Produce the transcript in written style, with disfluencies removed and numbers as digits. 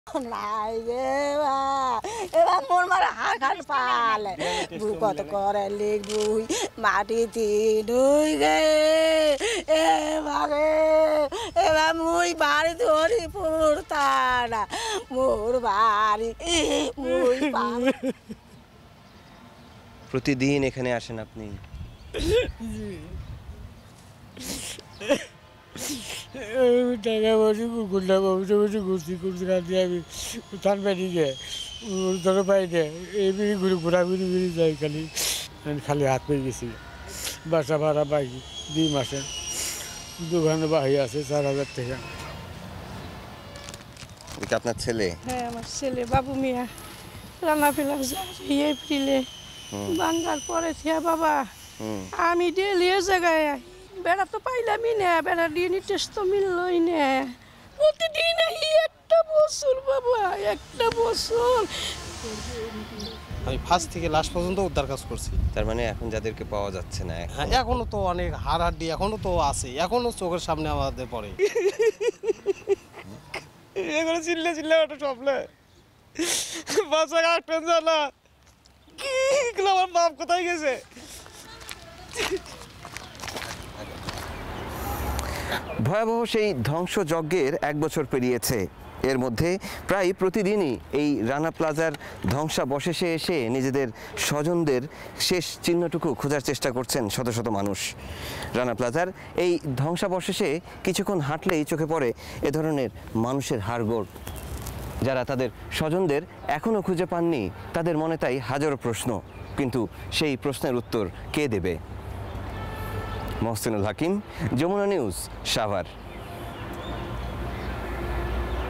নাই রে বা এবার মোর মার হাড় পাল বুই কত করে লিখবুই মাটিতে ঢুই গে এ বাগে এবার মুই বাড়ি ধরি পুরতানা মোর বাড়ি মুই পাল। প্রতিদিন এখানে আসেন আপনি? টাকা বসে কুকুরটা বসে বসে ঘুরছি ঘুরছি কাঁদি আমি উঠান বেরিয়ে ধরো পাইনি এই বেরিয়ে ঘোরাঘুরি বেরিয়ে যাই খালি খালি হাত পেয়ে গেছি। বাসা ভাড়া বাকি 2 মাসের দোকানে বাহি আছে 4000 টাকা। এটা আপনার ছেলে? হ্যাঁ আমার ছেলে বাবু মিয়া রান্না ফেলা এপ্রিলে বাঙ্গার পরে থিয়া বাবা আমি ডেলি এ জায়গায় বেড়া তো পাইলামই না, বেড়া ডিএনএ টেস্ট তো মিললই না। প্রতিদিন একটা বছর বাবা, একটা বছর। আমি ফার্স্ট থেকে লাস্ট পর্যন্ত উদ্ধার কাজ করছি। তার মানে এখন যাদেরকে পাওয়া যাচ্ছে না, হ্যাঁ এখনো তো অনেক হাড়হাড্ডি এখনো তো আছে, এখনো চোখের সামনে আমাদের পড়ে। এগুলো চিল্লে চিল্লে ওটা স্বপ্নে বাচ্চা কাটবেন জানা কি আমার বাপ কোথায় গেছে। ভয়াবহ সেই ধ্বংসযজ্ঞের 1 বছর পেরিয়েছে। এর মধ্যে প্রায় প্রতিদিনই এই রানা প্লাজার ধ্বংসাবশেষে এসে নিজেদের স্বজনদের শেষ চিহ্নটুকু খোঁজার চেষ্টা করছেন শত শত মানুষ। রানা প্লাজার এই ধ্বংসাবশেষে কিছুক্ষণ হাঁটলেই চোখে পড়ে এ ধরনের মানুষের হাড়গোড়। যারা তাদের স্বজনদের এখনও খুঁজে পাননি, তাদের মনে তাই হাজারো প্রশ্ন, কিন্তু সেই প্রশ্নের উত্তর কে দেবে? মহসিনুল হাকিম, যমুনা নিউজ, সাভার।